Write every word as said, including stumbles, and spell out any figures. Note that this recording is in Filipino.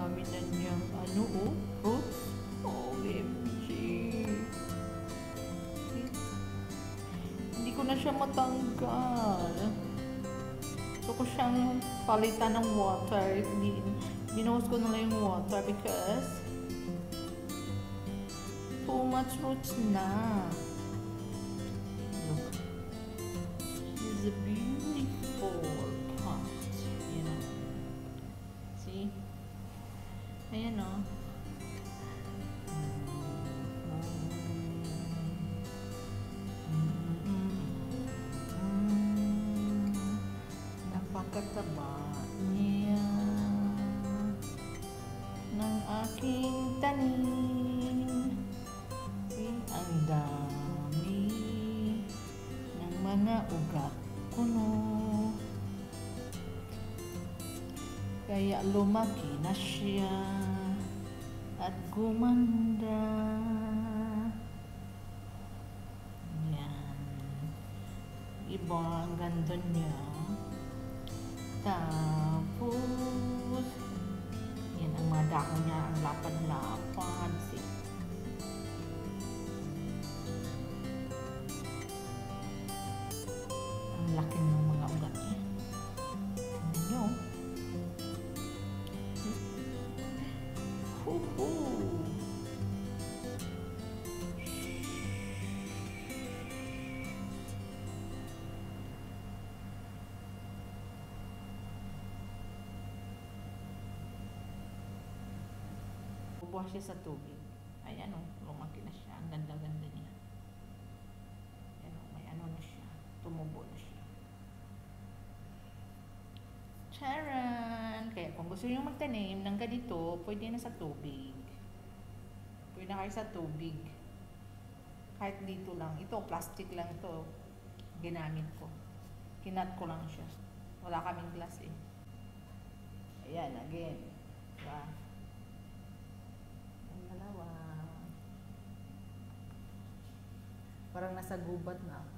dami na niyang ano oh, fruits. O M G. Hindi ko na siya matanggal. Gusto ko siyang palitan ng water. Binuhos ko na lang yung water because too much fruits na. Look. She's a beautiful plant. You know. See? Ayan o. Napakataba niya ng aking tanim. Ang dami ng mga ugat kuno. Kaya lumaki na siya at gumanda. Yan. Iba ang ganda niya. Tapos, yan ang mga dahon niya, ang lapad-lapad. See? Ang laki ng mga ugat niya. Tingnan nyo. Hoo-hoo! Bubuha siya sa tubig. Ayan o, lumaki na siya. Ang ganda-ganda niya. Ayan o, may ano na siya. Tumubo na siya. Charan! Kaya kung gusto nyo magtanim ng ganito, pwede na sa tubig. Pwede na kayo sa tubig. Kahit dito lang. Ito, plastic lang ito. Ginamit ko. Kinat ko lang siya. Wala kaming glass eh. Ayan, again. Diba? Ang dalawa. Parang nasa gubat na ako.